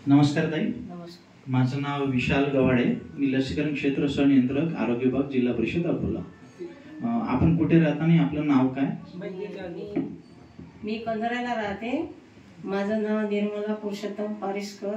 नमस्कार ताई, नमस्कार. माझं नाव विशाल गवाडे. मी लसीकरण क्षेत्र सहनियंत्रक आरोग्य विभाग जिल्हा परिषद अकोला. आपण कुठे राहता आणि आपलं नाव काय? मी कंधाराला राहते. माझं नाव निर्मला पुरुषोत्तम पारिसकर.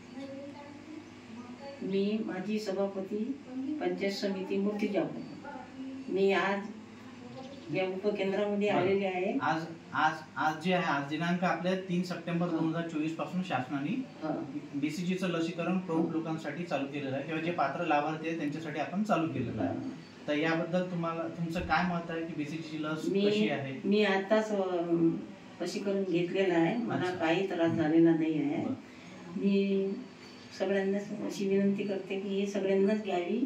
मी माजी सभापती पंचायत समिती मूर्तिजापूर. मी आज या उपकेंद्रामध्ये आलेले आहे. आज जे आहे, आज दिनांक आपल्या 3 सप्टेंबर 2024 पासून शासनाने बीसीजीचं लसीकरण प्रौढ लोकांसाठी चालू केलेलं आहे, किंवा जे पात्र लाभार्थी आहेत त्यांच्यासाठी आपण चालू केलेलं आहे. तर याबद्दल तुमचं काय मत आहे की बीसीजीची लस कशी आहे? मी आताच लसीकरण घेतलेलं आहे. मला काही त्रास झालेला नाही आहे. मी सगळ्यांनाच अशी विनंती करते की हे सगळ्यांनाच घ्यावी.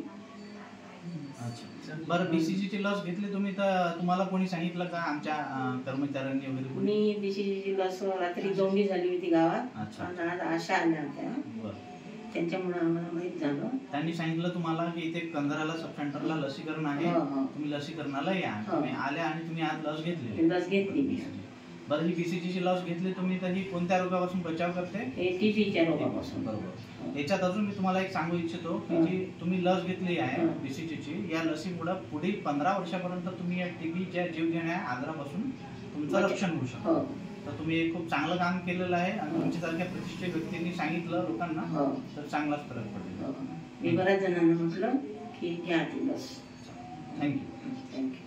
बरं, बीसीजीची लस घेतली तुम्ही, तर तुम्हाला कोणी सांगितलं का? आमच्या कर्मचाऱ्यांनी वगैरे? मी बीसीजीची लस रात्री जोंडी झाली होती गावात, आणि आज आशा आल्या होत्या, त्यांच्यामुळे आम्हाला माहित झालं. त्यांनी सांगितलं तुम्हाला की इथे कंधाराला सब सेंटरला लसीकरण आहे, तुम्ही लसीकरणाला या. तुम्ही आल्या आणि तुम्ही आज लस घेतली. बरं, ही बीसीजीची लस घेतली तुम्ही, तर ही कोणत्या रोगापासून बचाव करते? टीबीच्या रोगापासून. बरोबर. याच्यात अजून मी तुम्हाला एक सांगू इच्छितो की जी तुम्ही लस घेतली आहे बीसीजीची, या लसीमुळे पुढील 15 वर्षापर्यंत तुम्ही या टीबीच्या जीवघेण्या आजारापासून तुमचं रक्षण होऊ शकतं. तर तुम्ही खूप चांगलं काम केलेलं आहे, आणि तुमच्यासारख्या प्रतिष्ठित व्यक्तींनी सांगितलं लोकांना, तर चांगलाच फरक पडेल. मी बऱ्याच जणांना म्हटलं की घ्या ती लस. थँक्यू.